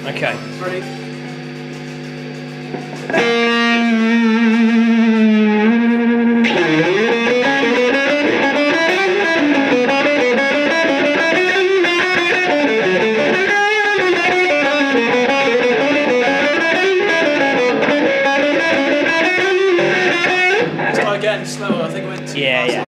Okay. Ready? Let's try again, slower. I think I went too fast. Yeah.